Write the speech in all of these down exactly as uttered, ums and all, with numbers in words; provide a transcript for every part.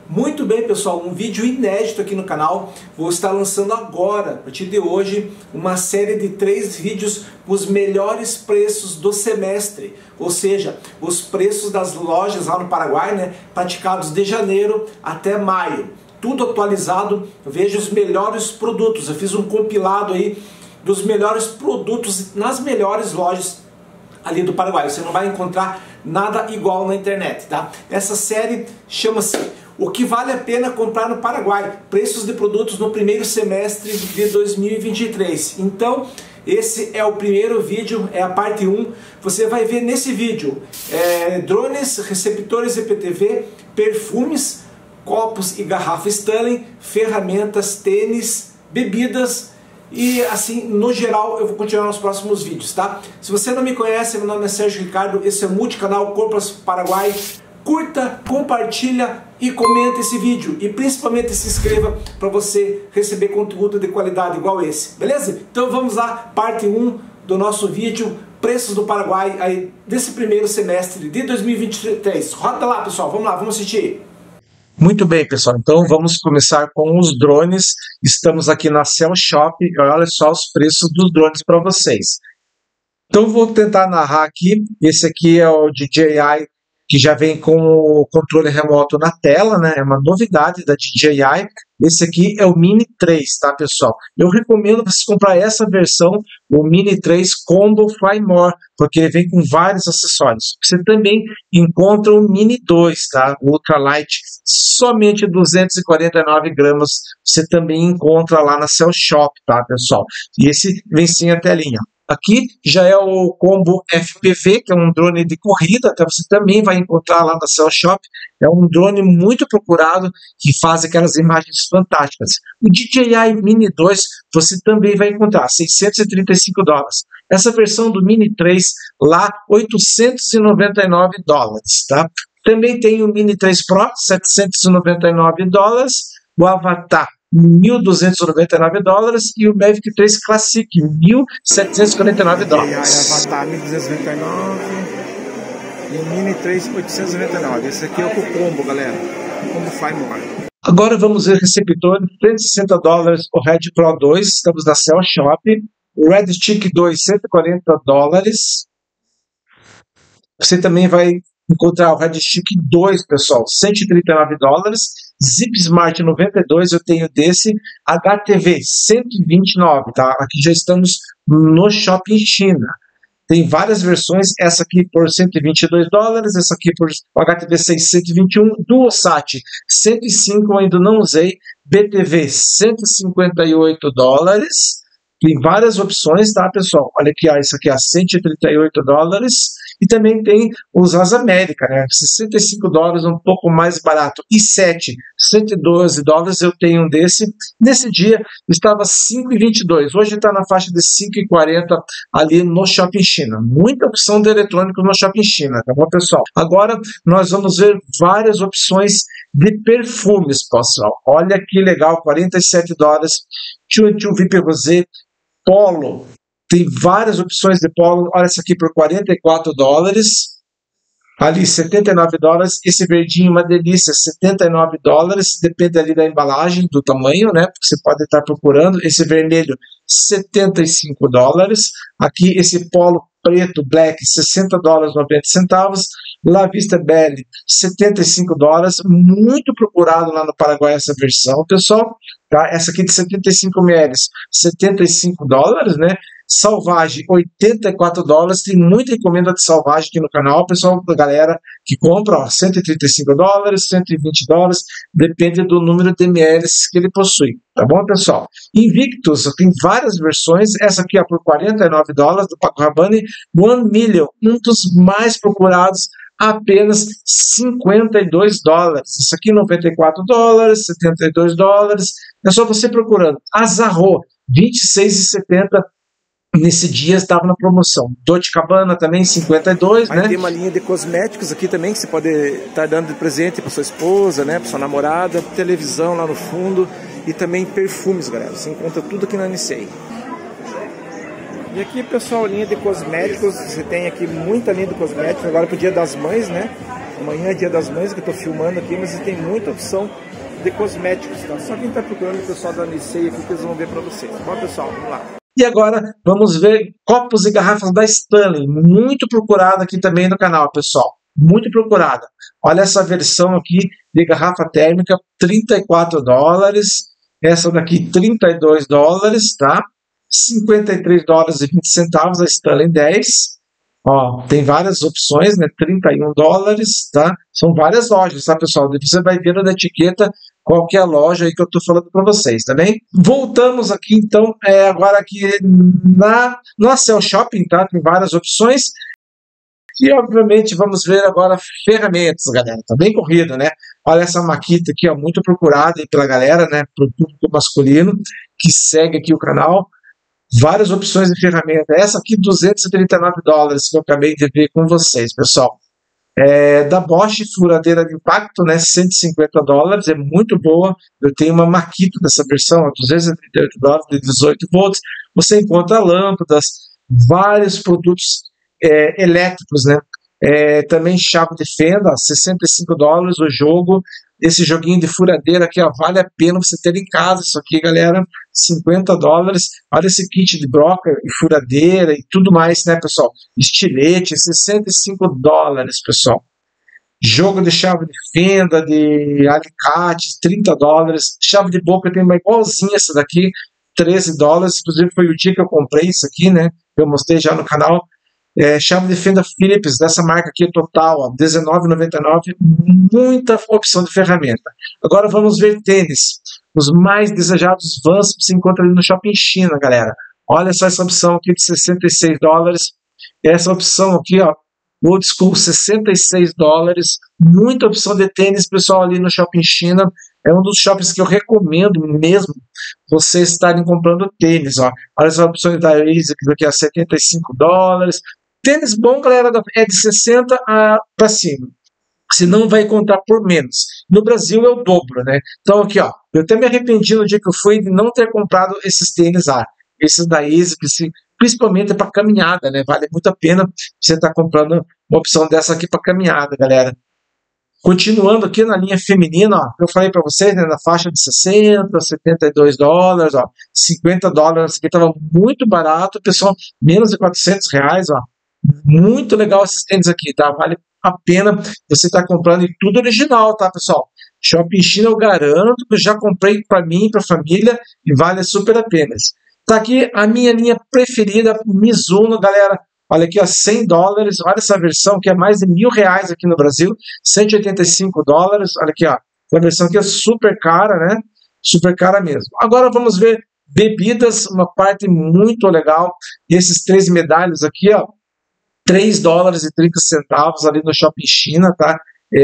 Muito bem, pessoal, um vídeo inédito aqui no canal. Vou estar lançando agora, a partir de hoje, uma série de três vídeos com os melhores preços do semestre. Ou seja, os preços das lojas lá no Paraguai, né, praticados de janeiro até maio. Tudo atualizado, veja os melhores produtos. Eu fiz um compilado aí dos melhores produtos nas melhores lojas ali do Paraguai. Você não vai encontrar nada igual na internet, tá? Essa série chama-se O que vale a pena comprar no Paraguai, preços de produtos no primeiro semestre de dois mil e vinte e três. Então, esse é o primeiro vídeo, é a parte um. Você vai ver nesse vídeo é, drones, receptores I P T V, perfumes, copos e garrafas Stanley, ferramentas, tênis, bebidas e assim, no geral, eu vou continuar nos próximos vídeos, tá? Se você não me conhece, meu nome é Sérgio Ricardo, esse é o multicanal Compras Paraguai. Curta, compartilha e comenta esse vídeo e principalmente se inscreva para você receber conteúdo de qualidade igual esse, beleza? Então vamos lá, parte um do nosso vídeo, preços do Paraguai aí desse primeiro semestre de dois mil e vinte e três. Roda lá, pessoal, vamos lá, vamos assistir. Muito bem, pessoal, então vamos começar com os drones. Estamos aqui na Cell Shop e olha só os preços dos drones para vocês. Então vou tentar narrar aqui. Esse aqui é o D J I, que já vem com o controle remoto na tela, né? É uma novidade da D J I. Esse aqui é o Mini três, tá, pessoal? Eu recomendo vocês comprar essa versão, o Mini três Combo Fly More, porque ele vem com vários acessórios. Você também encontra o Mini dois, tá? O Ultralight, somente duzentos e quarenta e nove gramas. Você também encontra lá na Cell Shop, tá, pessoal? E esse vem sem a telinha. Aqui já é o Combo F P V, que é um drone de corrida, que você também vai encontrar lá na Cell Shop. É um drone muito procurado, que faz aquelas imagens fantásticas. O D J I Mini dois você também vai encontrar, seiscentos e trinta e cinco dólares. Essa versão do Mini três lá, oitocentos e noventa e nove dólares, tá? Também tem o Mini três Pro, setecentos e noventa e nove dólares. O Avatar, mil duzentos e noventa e nove dólares, e o Mavic três Classic, mil setecentos e quarenta e nove dólares. Avatar, mil duzentos e noventa e nove, e o Mini três, oitocentos e noventa e nove. Esse aqui é o combo, galera. O combo Fly More. Agora vamos ver receptor, cento e sessenta dólares, o Red Pro dois, estamos na Cell Shop. O Red Stick dois, cento e quarenta dólares. Você também vai encontrar o Red Stick dois, pessoal, cento e trinta e nove dólares. Zip Smart noventa e dois, eu tenho desse. H T V cento e vinte e nove, tá? Aqui já estamos no Shopping China. Tem várias versões, essa aqui por cento e vinte e dois dólares, essa aqui por H T V seiscentos e vinte e um, DualSat cento e cinco, eu ainda não usei. B T V cento e cinquenta e oito dólares. Tem várias opções, tá, pessoal? Olha aqui, ó, isso aqui é cento e trinta e oito dólares. E também tem os Asa América, né? sessenta e cinco dólares, um pouco mais barato. I sete, cento e doze dólares, eu tenho um desse. Nesse dia estava cinco e vinte e dois. Hoje está na faixa de cinco e quarenta ali no Shopping China. Muita opção de eletrônico no Shopping China, tá bom, pessoal? Agora nós vamos ver várias opções de perfumes, pessoal. Olha que legal, quarenta e sete dólares. dois vinte e um V I P Rosé, Polo, tem várias opções de polo. Olha essa aqui por quarenta e quatro dólares, ali setenta e nove dólares. Esse verdinho, uma delícia, setenta e nove dólares, depende ali da embalagem, do tamanho, né, porque você pode estar procurando. Esse vermelho, setenta e cinco dólares. Aqui esse polo preto, black, sessenta dólares e noventa centavos. La Vista Belle, setenta e cinco dólares, muito procurado lá no Paraguai essa versão, pessoal, tá? Essa aqui de setenta e cinco mililitros, setenta e cinco dólares, né? Salvage, oitenta e quatro dólares, tem muita encomenda de Salvage aqui no canal, pessoal, da galera que compra, ó, cento e trinta e cinco dólares, cento e vinte dólares, depende do número de ml que ele possui, tá bom, pessoal? Invictus, tem várias versões, essa aqui é por quarenta e nove dólares, do Paco Rabanne, One Million, um dos mais procurados, apenas cinquenta e dois dólares. Isso aqui noventa e quatro dólares, setenta e dois dólares. É só você procurando. Azarro, vinte e seis e setenta. Nesse dia estava na promoção. Dolce e Gabbana também, cinquenta e dois, Aí né? tem uma linha de cosméticos aqui também que você pode estar dando de presente para sua esposa, né, para sua namorada, televisão lá no fundo e também perfumes, galera. Você encontra tudo aqui na N C A. E aqui, pessoal, linha de cosméticos. Você tem aqui muita linha de cosméticos agora pro Dia das Mães, né? Amanhã é dia das mães, que eu tô filmando aqui, mas tem muita opção de cosméticos, tá? Só quem tá procurando o pessoal da Nicei aqui que eles vão ver pra vocês. Bom, pessoal, vamos lá. E agora vamos ver copos e garrafas da Stanley, muito procurada aqui também no canal, pessoal, muito procurada. Olha essa versão aqui de garrafa térmica, trinta e quatro dólares, essa daqui trinta e dois dólares, tá? cinquenta e três dólares e vinte centavos, a Stanley dez. Ó, tem várias opções, né? trinta e um dólares, tá? São várias lojas, tá, pessoal? Você vai ver na etiqueta qual que é a loja aí que eu tô falando para vocês, tá bem? Voltamos aqui, então, é, agora aqui na, na Cell Shopping, tá? Tem várias opções. E, obviamente, vamos ver agora ferramentas, galera. Tá bem corrido, né? Olha essa maquita aqui, ó, muito procurada aí pela galera, né? Pro público masculino que segue aqui o canal. Várias opções de ferramenta. Essa aqui, duzentos e trinta e nove dólares, que eu acabei de ver com vocês, pessoal. É, da Bosch, furadeira de impacto, né, cento e cinquenta dólares, é muito boa. Eu tenho uma Makito dessa versão, duzentos e trinta e oito dólares, de dezoito volts. Você encontra lâmpadas, vários produtos é, elétricos, né? É, também chave de fenda, sessenta e cinco dólares o jogo. Esse joguinho de furadeira aqui, ó, vale a pena você ter em casa isso aqui, galera, cinquenta dólares. Olha esse kit de broca e furadeira e tudo mais, né, pessoal? Estilete, sessenta e cinco dólares, pessoal. Jogo de chave de fenda, de alicates, trinta dólares. Chave de boca tem uma igualzinha essa daqui, treze dólares. Inclusive foi o dia que eu comprei isso aqui, né? Eu mostrei já no canal. É, chave de fenda Philips, dessa marca aqui total, ó, dezenove reais e noventa e nove centavos, muita opção de ferramenta. Agora vamos ver tênis, os mais desejados Vans se encontra ali no Shopping China, galera. Olha só essa opção aqui de sessenta e seis dólares, essa opção aqui, ó, Old School, sessenta e seis dólares, muita opção de tênis, pessoal, ali no Shopping China. É um dos shoppings que eu recomendo mesmo vocês estarem comprando tênis, ó. Olha essa opção da ASICS aqui, a setenta e cinco dólares. Tênis bom, galera, é de sessenta para cima. Você não vai encontrar por menos. No Brasil é o dobro, né? Então aqui, ó, eu até me arrependi no dia que eu fui de não ter comprado esses tênis lá. Esses da ASICS, principalmente para caminhada, né? Vale muito a pena você estar tá comprando uma opção dessa aqui para caminhada, galera. Continuando aqui na linha feminina, ó, eu falei para vocês, né, na faixa de sessenta, setenta e dois dólares, ó, cinquenta dólares, aqui estava muito barato, pessoal, menos de quatrocentos reais, ó. Muito legal esses tênis aqui, tá? Vale a pena você estar tá comprando, e tudo original, tá, pessoal? Shopping China eu garanto que eu já comprei para mim, para a família, e vale super a pena. Tá aqui a minha linha preferida, Mizuno, galera. Olha aqui, ó, cem dólares, olha essa versão que é mais de mil reais aqui no Brasil, cento e oitenta e cinco dólares, olha aqui, ó, essa versão aqui é super cara, né? Super cara mesmo. Agora vamos ver bebidas, uma parte muito legal, e esses três medalhos aqui, ó, três dólares e trinta centavos ali no Shopping China, tá?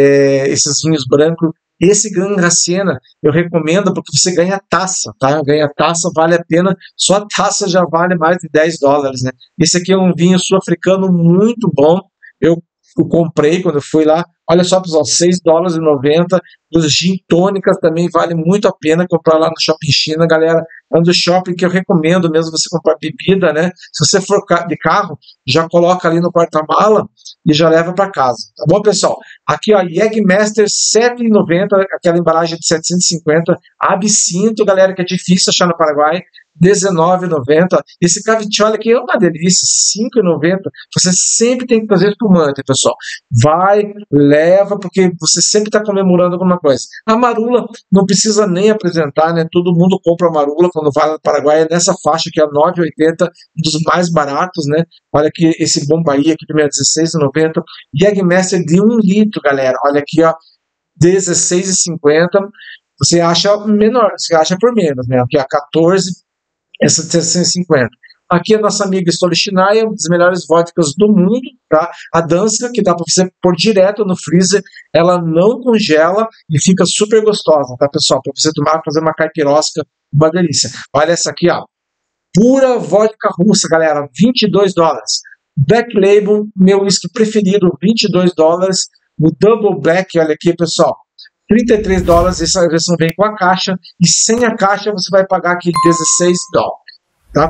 É, esses vinhos brancos. Esse Gran Graciana eu recomendo porque você ganha taça, tá? Ganha taça, vale a pena. Só a taça já vale mais de dez dólares, né? Esse aqui é um vinho sul-africano muito bom. Eu, eu comprei quando eu fui lá. Olha só, pessoal, seis dólares e noventa. Os gin tônicas também vale muito a pena comprar lá no Shopping China, galera. É um dos shopping que eu recomendo mesmo você comprar bebida, né? Se você for de carro, já coloca ali no porta-mala e já leva para casa. Tá bom, pessoal? Aqui, ó, Jägermeister, sete reais e noventa centavos, aquela embalagem de setecentos e cinquenta. Absinto, galera, que é difícil achar no Paraguai, dezenove reais e noventa centavos. Esse Cavicchioli aqui é uma delícia, cinco reais e noventa centavos. Você sempre tem que fazer espumante, pessoal. Vai, leva, porque você sempre está comemorando alguma coisa. A marula não precisa nem apresentar, né? Todo mundo compra a marula quando vai no Paraguai, é nessa faixa que é nove reais e oitenta centavos, um dos mais baratos, né? Olha aqui esse Bombaí aqui também é dezesseis reais e noventa centavos. Jägermeister de um litro, galera. Olha aqui, ó, dezesseis reais e cinquenta centavos. Você acha menor, você acha por menos, né? Aqui, ó, quatorze, essa de setecentos e cinquenta. Aqui a nossa amiga Stolichnaya, uma das melhores vodkas do mundo, tá? A Danska, que dá para você pôr direto no freezer, ela não congela e fica super gostosa, tá, pessoal? Para você tomar, fazer uma caipirosca, uma delícia. Olha essa aqui, ó. Pura vodka russa, galera, vinte e dois dólares. Black Label, meu whisky preferido, vinte e dois dólares. O Double Black, olha aqui, pessoal, trinta e três dólares, essa versão vem com a caixa, e sem a caixa você vai pagar aqui dezesseis dólares. Tá?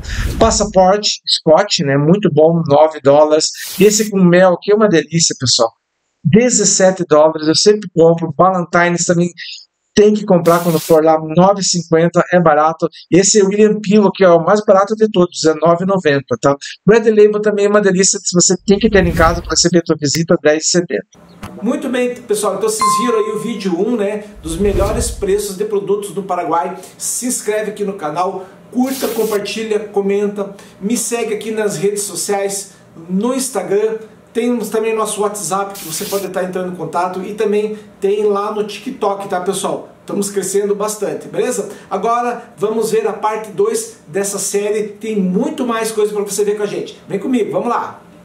Passaporte Scott, né? Muito bom, nove dólares. Esse com mel aqui é uma delícia, pessoal. dezessete dólares. Eu sempre compro. Ballantines também tem que comprar quando for lá, nove e cinquenta, é barato. Esse é o William Pillow, que é o mais barato de todos, dezenove e noventa, tá? Red Label também é uma delícia, se você tem que ter em casa para receber a sua visita, dez e setenta. Muito bem, pessoal, então vocês viram aí o vídeo um, né, dos melhores preços de produtos do Paraguai. Se inscreve aqui no canal, curta, compartilha, comenta, me segue aqui nas redes sociais, no Instagram. Temos também nosso WhatsApp, que você pode estar entrando em contato, e também tem lá no TikTok, tá, pessoal? Estamos crescendo bastante, beleza? Agora vamos ver a parte dois dessa série, tem muito mais coisa para você ver com a gente. Vem comigo, vamos lá!